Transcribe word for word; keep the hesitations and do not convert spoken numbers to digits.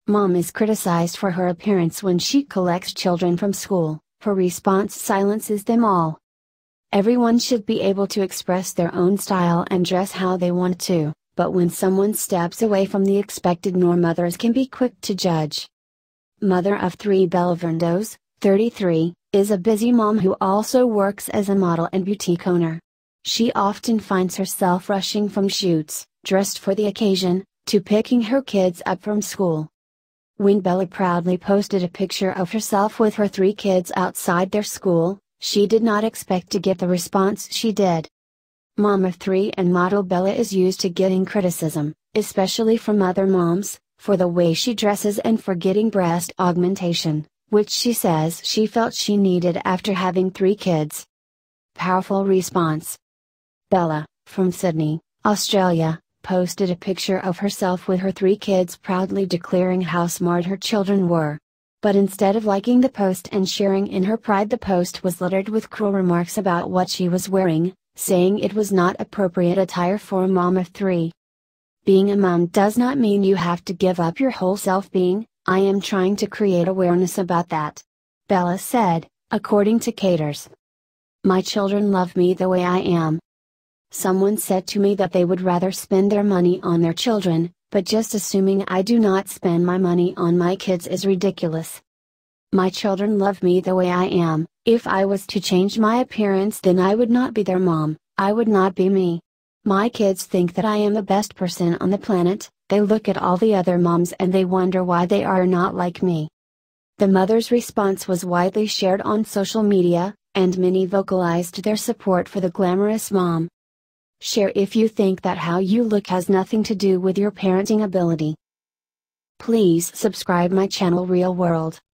Mom is criticized for her appearance when she collects children from school. Her response silences them all. Everyone should be able to express their own style and dress how they want to, but when someone steps away from the expected norm, others can be quick to judge. Mother of three, Bella Vrondos, thirty-three, is a busy mom who also works as a model and boutique owner. She often finds herself rushing from shoots, dressed for the occasion, to picking her kids up from school. When Bella proudly posted a picture of herself with her three kids outside their school, she did not expect to get the response she did. Mom of three and model Bella is used to getting criticism, especially from other moms, for the way she dresses and for getting breast augmentation, which she says she felt she needed after having three kids. Powerful response. Bella, from Sydney, Australia, posted a picture of herself with her three kids, proudly declaring how smart her children were. But instead of liking the post and sharing in her pride, the post was littered with cruel remarks about what she was wearing, saying it was not appropriate attire for a mom of three. Being a mom does not mean you have to give up your whole self being. I am trying to create awareness about that. Bella said, according to Caters. My children love me the way I am. Someone said to me that they would rather spend their money on their children, but just assuming I do not spend my money on my kids is ridiculous. My children love me the way I am. If I was to change my appearance, then I would not be their mom, I would not be me. My kids think that I am the best person on the planet. They look at all the other moms and they wonder why they are not like me. The mother's response was widely shared on social media, and many vocalized their support for the glamorous mom. Share if you think that how you look has nothing to do with your parenting ability. Please subscribe my channel Real World.